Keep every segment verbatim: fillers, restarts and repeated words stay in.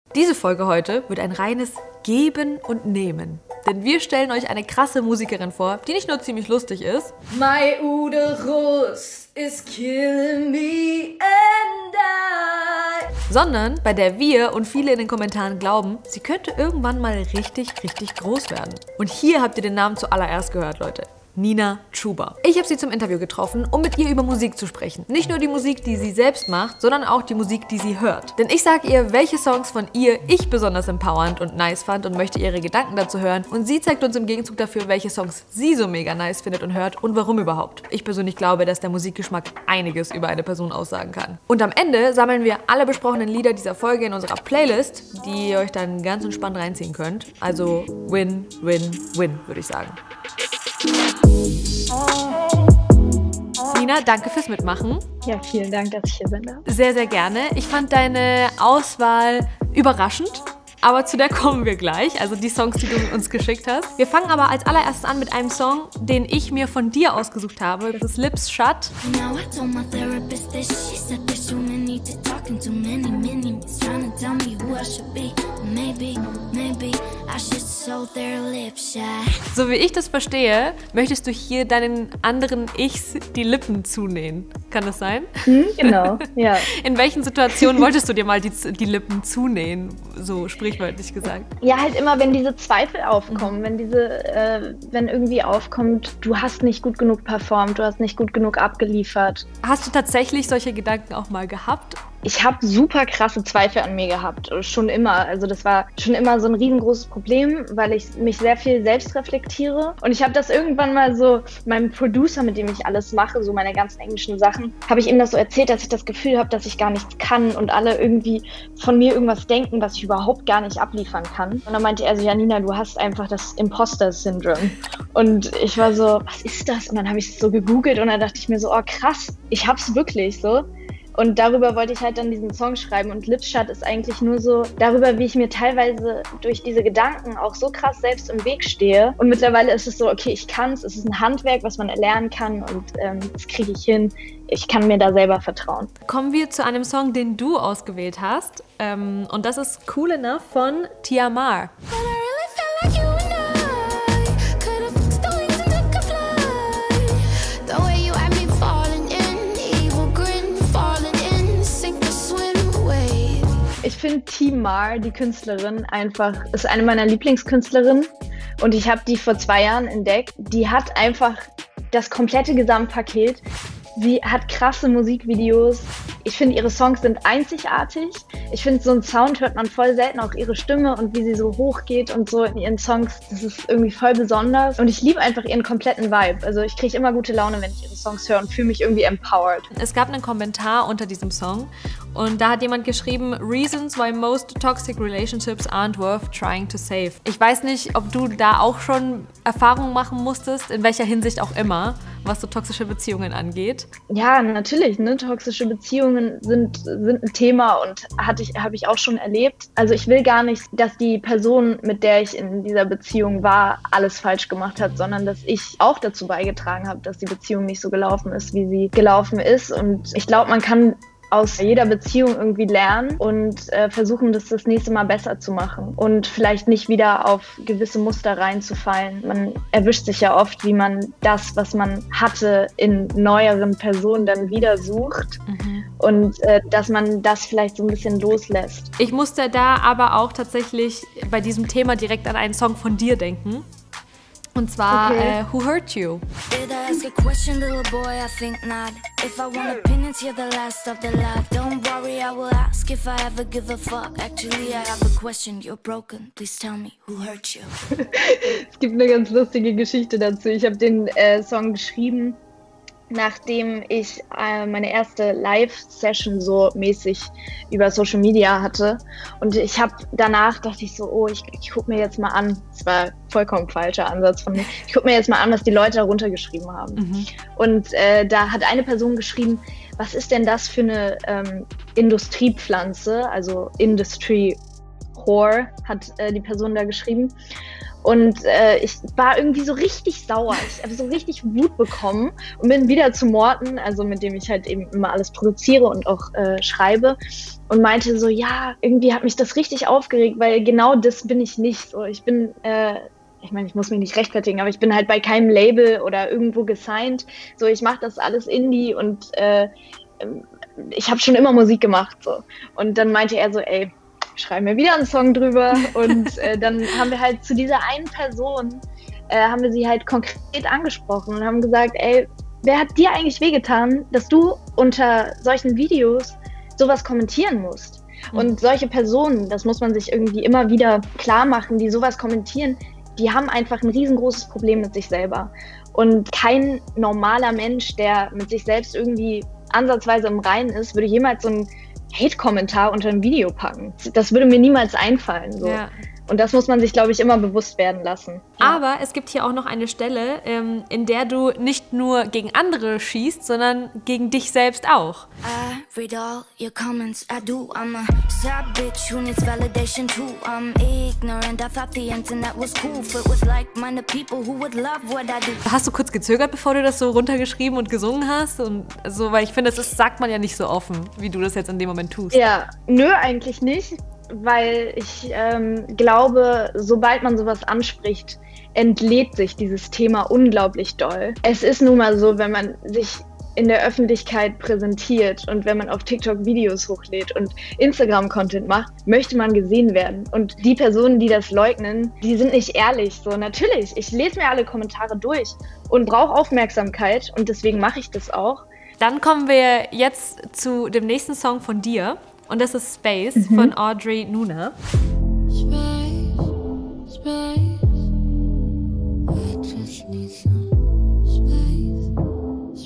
Diese Folge heute wird ein reines Geben und Nehmen. Denn wir stellen euch eine krasse Musikerin vor, die nicht nur ziemlich lustig ist, My Uterus is killing me and I, sondern bei der wir und viele in den Kommentaren glauben, sie könnte irgendwann mal richtig, richtig groß werden. Und hier habt ihr den Namen zuallererst gehört, Leute. Nina Chuba. Ich habe sie zum Interview getroffen, um mit ihr über Musik zu sprechen. Nicht nur die Musik, die sie selbst macht, sondern auch die Musik, die sie hört. Denn ich sage ihr, welche Songs von ihr ich besonders empowernd und nice fand und möchte ihre Gedanken dazu hören. Und sie zeigt uns im Gegenzug dafür, welche Songs sie so mega nice findet und hört und warum überhaupt. Ich persönlich glaube, dass der Musikgeschmack einiges über eine Person aussagen kann. Und am Ende sammeln wir alle besprochenen Lieder dieser Folge in unserer Playlist, die ihr euch dann ganz entspannt reinziehen könnt. Also win, win, win, würde ich sagen. Nina, danke fürs Mitmachen. Ja, vielen Dank, dass ich hier bin. Sehr, sehr gerne. Ich fand deine Auswahl überraschend, aber zu der kommen wir gleich, also die Songs, die du uns geschickt hast. Wir fangen aber als allererstes an mit einem Song, den ich mir von dir ausgesucht habe. Das ist Lips Shut. So wie ich das verstehe, möchtest du hier deinen anderen Ichs die Lippen zunähen. Kann das sein? Hm, genau, ja. In welchen Situationen wolltest du dir mal die, die Lippen zunähen, so sprichwörtlich gesagt? Ja, halt immer, wenn diese Zweifel aufkommen, mhm. wenn diese, äh, wenn irgendwie aufkommt, du hast nicht gut genug performt, du hast nicht gut genug abgeliefert. Hast du tatsächlich solche Gedanken auch mal gehabt? Ich habe super krasse Zweifel an mir gehabt, schon immer. Also das war schon immer so ein riesengroßes Problem, weil ich mich sehr viel selbst reflektiere. Und ich habe das irgendwann mal so meinem Producer, mit dem ich alles mache, so meine ganzen englischen Sachen, habe ich ihm das so erzählt, dass ich das Gefühl habe, dass ich gar nichts kann und alle irgendwie von mir irgendwas denken, was ich überhaupt gar nicht abliefern kann. Und dann meinte er so, ja Nina, du hast einfach das Imposter-Syndrom. Und ich war so, was ist das? Und dann habe ich es so gegoogelt und dann dachte ich mir so, oh krass, ich hab's wirklich so. Und darüber wollte ich halt dann diesen Song schreiben. Und Lips Shut ist eigentlich nur so darüber, wie ich mir teilweise durch diese Gedanken auch so krass selbst im Weg stehe. Und mittlerweile ist es so, okay, ich kann's. Es ist ein Handwerk, was man erlernen kann und ähm, das kriege ich hin. Ich kann mir da selber vertrauen. Kommen wir zu einem Song, den du ausgewählt hast. Ähm, und das ist Cool Enough von Tia Mar. Ich finde Tia Mar, die Künstlerin, einfach, ist eine meiner Lieblingskünstlerinnen und ich habe die vor zwei Jahren entdeckt. Die hat einfach das komplette Gesamtpaket. Sie hat krasse Musikvideos. Ich finde, ihre Songs sind einzigartig. Ich finde, so einen Sound hört man voll selten, auch ihre Stimme und wie sie so hoch geht und so in ihren Songs. Das ist irgendwie voll besonders. Und ich liebe einfach ihren kompletten Vibe. Also ich kriege immer gute Laune, wenn ich ihre Songs höre und fühle mich irgendwie empowered. Es gab einen Kommentar unter diesem Song und da hat jemand geschrieben, Reasons why most toxic relationships aren't worth trying to save. Ich weiß nicht, ob du da auch schon Erfahrungen machen musstest, in welcher Hinsicht auch immer, was so toxische Beziehungen angeht. Ja, natürlich, ne? Toxische Beziehungen sind, sind ein Thema und hatte ich, habe ich auch schon erlebt. Also ich will gar nicht, dass die Person, mit der ich in dieser Beziehung war, alles falsch gemacht hat, sondern dass ich auch dazu beigetragen habe, dass die Beziehung nicht so gelaufen ist, wie sie gelaufen ist. Und ich glaube, man kann aus jeder Beziehung irgendwie lernen und äh, versuchen, das das nächste Mal besser zu machen und vielleicht nicht wieder auf gewisse Muster reinzufallen. Man erwischt sich ja oft, wie man das, was man hatte, in neueren Personen dann wieder sucht mhm. und äh, dass man das vielleicht so ein bisschen loslässt. Ich musste da aber auch tatsächlich bei diesem Thema direkt an einen Song von dir denken. Und zwar okay. äh, Who Hurt You? Did I ask a question, little boy? I think not. If I want opinions, you're the last of the lot. Don't worry, I will ask if I ever give a fuck. Actually, I have a question. You're broken. Please tell me, who hurt you? Es gibt eine ganz lustige Geschichte dazu. Ich habe den äh, Song geschrieben, nachdem ich äh, meine erste Live-Session so mäßig über Social Media hatte. Und ich habe danach, dachte ich so, oh, ich, ich gucke mir jetzt mal an. Das war vollkommen falscher Ansatz von mir. Ich gucke mir jetzt mal an, was die Leute da runtergeschrieben haben. Mhm. Und äh, da hat eine Person geschrieben, was ist denn das für eine ähm, Industriepflanze, also Industry Whore, hat äh, die Person da geschrieben. Und äh, ich war irgendwie so richtig sauer. Ich habe so richtig Wut bekommen und bin wieder zu Morten, also mit dem ich halt eben immer alles produziere und auch äh, schreibe, und meinte so, ja, irgendwie hat mich das richtig aufgeregt, weil genau das bin ich nicht. So, ich bin, äh, ich meine, ich muss mich nicht rechtfertigen, aber ich bin halt bei keinem Label oder irgendwo gesigned. So, ich mache das alles Indie und äh, ich habe schon immer Musik gemacht. So. Und dann meinte er so, ey, schreib mir wieder einen Song drüber. Und äh, dann haben wir halt zu dieser einen Person, äh, haben wir sie halt konkret angesprochen und haben gesagt, ey, wer hat dir eigentlich wehgetan, dass du unter solchen Videos sowas kommentieren musst? Mhm. Und solche Personen, das muss man sich irgendwie immer wieder klar machen, die sowas kommentieren, die haben einfach ein riesengroßes Problem mit sich selber. Und kein normaler Mensch, der mit sich selbst irgendwie ansatzweise im Reinen ist, würde jemals so einen Hate-Kommentar unter ein Video packen. Das würde mir niemals einfallen. So. Ja. Und das muss man sich, glaube ich, immer bewusst werden lassen. Ja. Aber es gibt hier auch noch eine Stelle, ähm, in der du nicht nur gegen andere schießt, sondern gegen dich selbst auch. I read all your comments, I do. I'm a sad bitch who needs validation too. I'm ignorant, I thought the internet was cool. Filled with like-minded people who would love what I do. Hast du kurz gezögert, bevor du das so runtergeschrieben und gesungen hast? Und so, weil ich finde, das ist, sagt man ja nicht so offen, wie du das jetzt in dem Moment tust. Ja, nö, eigentlich nicht. Weil ich ähm, glaube, sobald man sowas anspricht, entlädt sich dieses Thema unglaublich doll. Es ist nun mal so, wenn man sich in der Öffentlichkeit präsentiert und wenn man auf TikTok Videos hochlädt und Instagram-Content macht, möchte man gesehen werden. Und die Personen, die das leugnen, die sind nicht ehrlich. So, natürlich, ich lese mir alle Kommentare durch und brauche Aufmerksamkeit und deswegen mache ich das auch. Dann kommen wir jetzt zu dem nächsten Song von dir. Und das ist Space mhm. von Audrey Nuna. Space, space. I just need some space,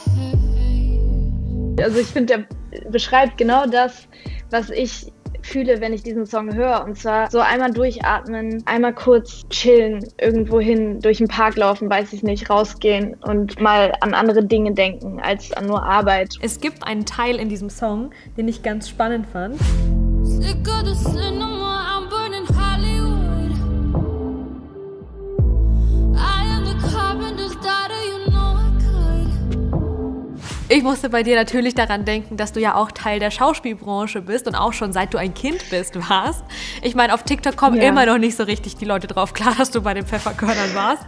space. Also ich finde, der beschreibt genau das, was ich fühle, wenn ich diesen Song höre. Und zwar so einmal durchatmen, einmal kurz chillen, irgendwo hin, durch den Park laufen, weiß ich nicht, rausgehen und mal an andere Dinge denken, als an nur Arbeit. Es gibt einen Teil in diesem Song, den ich ganz spannend fand. Ich musste bei dir natürlich daran denken, dass du ja auch Teil der Schauspielbranche bist und auch schon seit du ein Kind bist warst. Ich meine, auf TikTok kommen ja. immer noch nicht so richtig die Leute drauf klar, dass du bei den Pfefferkörnern warst.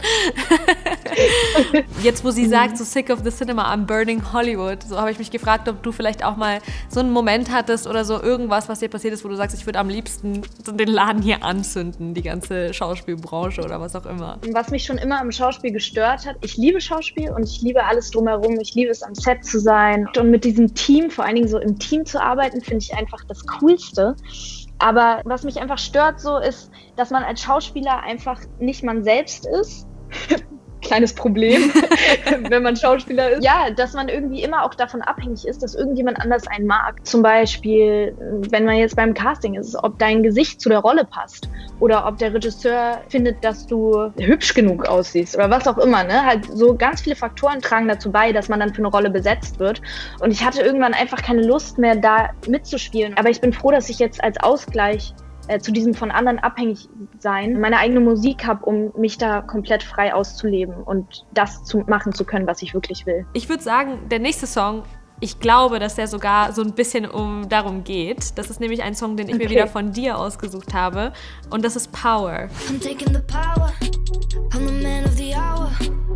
Jetzt, wo sie sagt, so sick of the cinema, I'm burning Hollywood, so habe ich mich gefragt, ob du vielleicht auch mal so einen Moment hattest oder so irgendwas, was dir passiert ist, wo du sagst, ich würde am liebsten den Laden hier anzünden, die ganze Schauspielbranche oder was auch immer. Was mich schon immer am Schauspiel gestört hat, ich liebe Schauspiel und ich liebe alles drumherum, ich liebe es am Set zu sein und mit diesem Team, vor allen Dingen so im Team zu arbeiten, finde ich einfach das Coolste. Aber was mich einfach stört so ist, dass man als Schauspieler einfach nicht man selbst ist. Kleines Problem, wenn man Schauspieler ist. Ja, dass man irgendwie immer auch davon abhängig ist, dass irgendjemand anders einen mag. Zum Beispiel, wenn man jetzt beim Casting ist, ob dein Gesicht zu der Rolle passt oder ob der Regisseur findet, dass du hübsch genug aussiehst oder was auch immer. Ne? Halt so ganz viele Faktoren tragen dazu bei, dass man dann für eine Rolle besetzt wird. Und ich hatte irgendwann einfach keine Lust mehr, da mitzuspielen. Aber ich bin froh, dass ich jetzt als Ausgleich Äh, zu diesem von anderen abhängig sein, meine eigene Musik habe, um mich da komplett frei auszuleben und das zu machen zu können, was ich wirklich will. Ich würde sagen, der nächste Song, ich glaube, dass der sogar so ein bisschen um darum geht. Das ist nämlich ein Song, den ich okay. mir wieder von dir ausgesucht habe. Und das ist Power. I'm taking the power. I'm the man of the hour.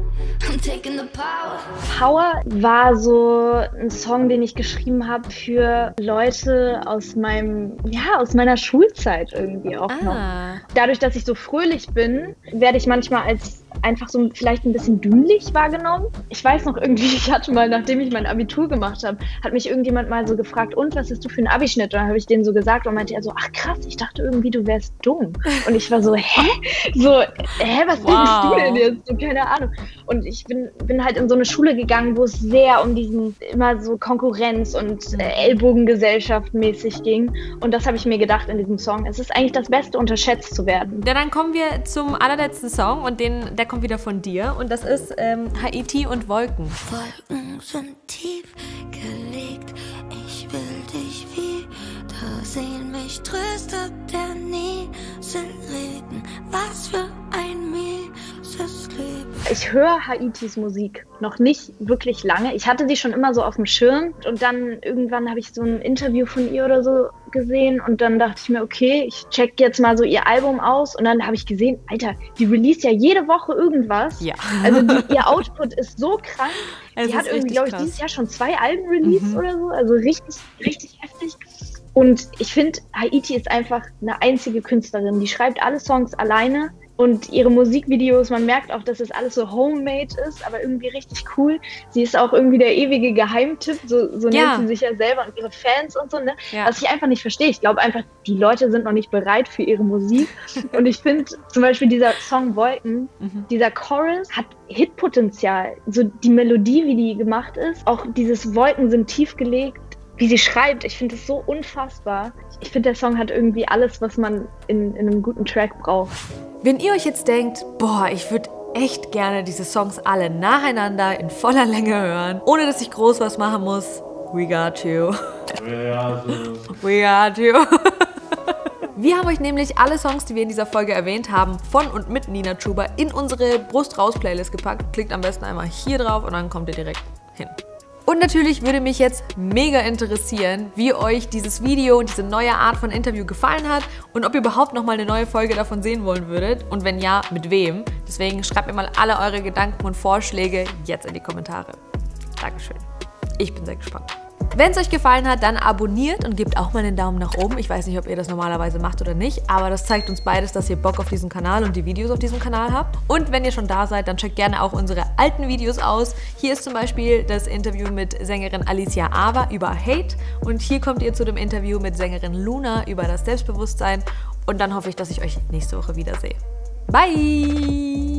I'm taking the power. Power war so ein Song, den ich geschrieben habe für Leute aus meinem, ja, aus meiner Schulzeit irgendwie auch ah. noch. Dadurch, dass ich so fröhlich bin, werde ich manchmal als einfach so vielleicht ein bisschen dümmlich wahrgenommen. Ich weiß noch irgendwie, ich hatte mal, nachdem ich mein Abitur gemacht habe, hat mich irgendjemand mal so gefragt, und was hast du für einen Abischnitt? Und dann habe ich denen so gesagt und meinte er so, ach krass, ich dachte irgendwie, du wärst dumm. Und ich war so, hä? So, hä, was wow. denkst du denn jetzt? So, keine Ahnung. Und ich bin, bin halt in so eine Schule gegangen, wo es sehr um diesen, immer so Konkurrenz und äh, Ellbogengesellschaft mäßig ging. Und das habe ich mir gedacht in diesem Song. Es ist eigentlich das Beste, unterschätzt zu werden. Ja, dann kommen wir zum allerletzten Song und den, der kommt wieder von dir. Und das ist ähm, Haiti und Wolken. Wolken sind tief gelegt, ich will dich wieder sehen, mich tröstet der Nieselregen, was für ein Ich höre Haitis Musik noch nicht wirklich lange. Ich hatte sie schon immer so auf dem Schirm und dann irgendwann habe ich so ein Interview von ihr oder so gesehen und dann dachte ich mir, okay, ich check jetzt mal so ihr Album aus und dann habe ich gesehen, Alter, die release ja jede Woche irgendwas. Ja. Also die, ihr Output ist so krank. Es die hat ist irgendwie, glaube ich, krass. dieses Jahr schon zwei Alben released Mhm. oder so. Also richtig, richtig heftig. Und ich finde, Haiti ist einfach eine einzige Künstlerin. Die schreibt alle Songs alleine und ihre Musikvideos, man merkt auch, dass es alles so homemade ist, aber irgendwie richtig cool. Sie ist auch irgendwie der ewige Geheimtipp, so, so Ja. nennt sie sich ja selber und ihre Fans und so, ne? Ja. Was ich einfach nicht verstehe. Ich glaube einfach, die Leute sind noch nicht bereit für ihre Musik. Und ich finde zum Beispiel dieser Song Wolken, Mhm. dieser Chorus hat Hitpotenzial. So die Melodie, wie die gemacht ist, auch dieses Wolken sind tief gelegt, wie sie schreibt, ich finde es so unfassbar. Ich finde, der Song hat irgendwie alles, was man in, in einem guten Track braucht. Wenn ihr euch jetzt denkt, boah, ich würde echt gerne diese Songs alle nacheinander in voller Länge hören, ohne dass ich groß was machen muss, we got you. We got you. Wir haben euch nämlich alle Songs, die wir in dieser Folge erwähnt haben, von und mit Nina Chuba in unsere Brust-Raus-Playlist gepackt. Klickt am besten einmal hier drauf und dann kommt ihr direkt hin. Und natürlich würde mich jetzt mega interessieren, wie euch dieses Video und diese neue Art von Interview gefallen hat und ob ihr überhaupt noch mal eine neue Folge davon sehen wollen würdet und wenn ja, mit wem. Deswegen schreibt mir mal alle eure Gedanken und Vorschläge jetzt in die Kommentare. Dankeschön. Ich bin sehr gespannt. Wenn es euch gefallen hat, dann abonniert und gebt auch mal einen Daumen nach oben. Ich weiß nicht, ob ihr das normalerweise macht oder nicht, aber das zeigt uns beides, dass ihr Bock auf diesen Kanal und die Videos auf diesem Kanal habt. Und wenn ihr schon da seid, dann checkt gerne auch unsere alten Videos aus. Hier ist zum Beispiel das Interview mit Sängerin Alicia Ava über Hate und hier kommt ihr zu dem Interview mit Sängerin Luna über das Selbstbewusstsein und dann hoffe ich, dass ich euch nächste Woche wiedersehe. Bye!